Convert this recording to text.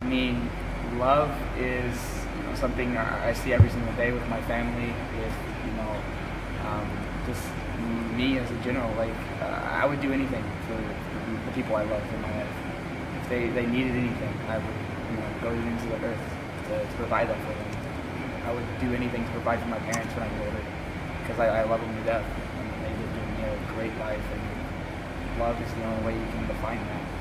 me, love is something I see every single day with my family, with just me as a general. Like I would do anything for the people I love in my life. If they needed anything, I would go into the earth to provide that for them. I would do anything to provide for my parents when I get older, because I love them to death. And they did give me a great life, and love is the only way you can define that.